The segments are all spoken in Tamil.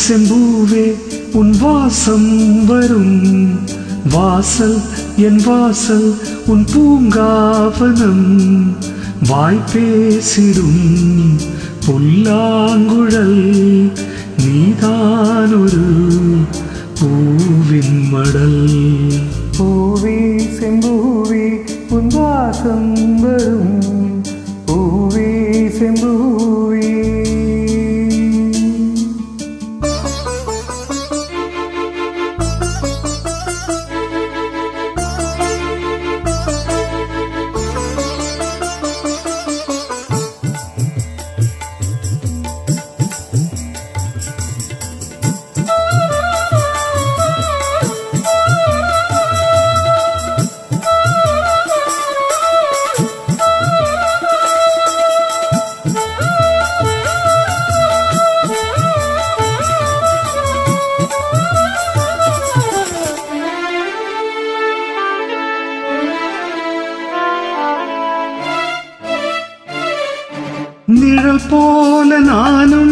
செம்பூவே உன் வாசம் வரும் வாசல் என் வாசல் உன் பூங்காவனம் வாய் பேசிடும் புல்லாங்குழல் நீதான் ஒரு பூவின் மடல். பூவே செம்பூவே உன் வாசம் வரும் பூவே செம்பூவே. நிழல் போல நானும்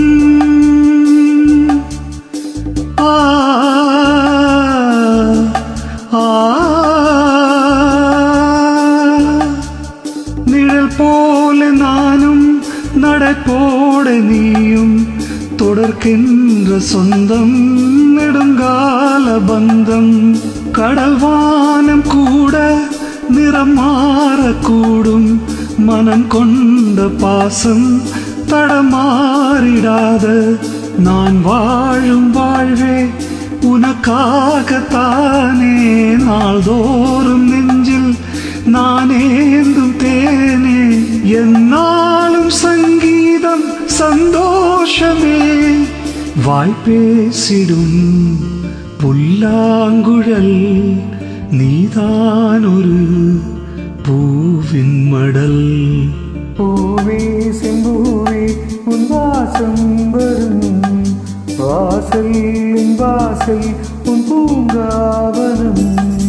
நிழல் போல நானும் நடைபோட நீயும் தொடர்கின்ற சொந்தம் நெடுங்கால பந்தம். கடல்வானம் கூட நிறம் மாறக்கூடும் மனம் கொண்ட பாசம் தடமாறிடாத நான் வாழும் வாழ்வே உனக்காகத்தானே. நாள்தோறும் நெஞ்சில் நானேந்தும் தேனே என்னாலும் சங்கீதம் சந்தோஷமே. வாய் பேசிடும் புல்லாங்குழல் நீதான் ஒரு பூவின் மடல். பூவே செம்பூவே உன் வாசம் வரும் வாசல் என் வாசல் உன் பூங்காவனம்.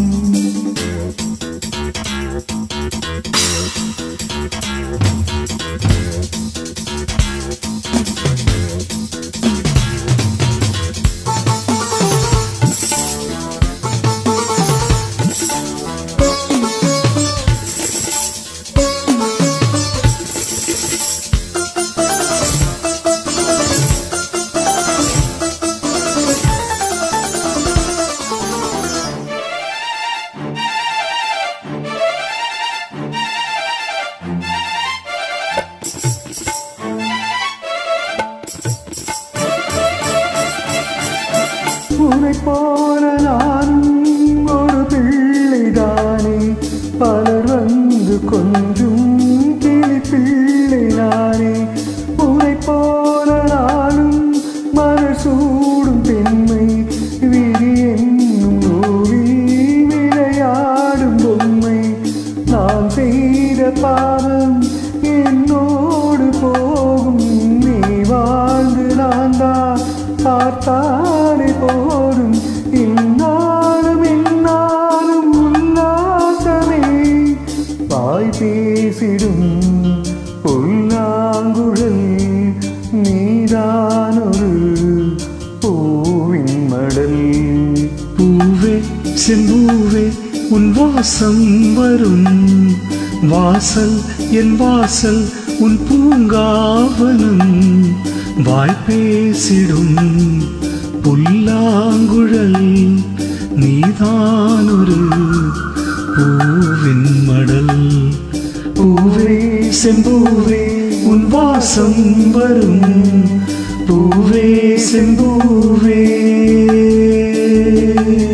உன்னை போல நானும் ஒரு பிள்ளைதானே பலர் வந்து கொஞ்சம் கிளி பிள்ளை நானே. உன்னை போல நானும் மலர் சூடும் பெண்மை விதி என்னும் நூலில் விளையாடும் பொம்மை. நான் செய்த பாவம் என்னோடு போகும் நீ வாழ்ந்து நான் தான் பார்த்தாலே போடும். இன்னாலும் இன்னாலும் உல்லாசமே வாய் பேசிடும் புல்லாங்குழல் நீதான் ஒரு பூவின் மடல். பூவே செம்பூவே உன் வாசம் வரும் வாசல் என் வாசல் உன் பூங்காவனம் வாய் பேசிடும் புல்லாங்குழல் நீதான் ஒரு பூவின் மடல். பூவே செம்பூவே உன் வாசம் வரும் பூவே செம்பூவே.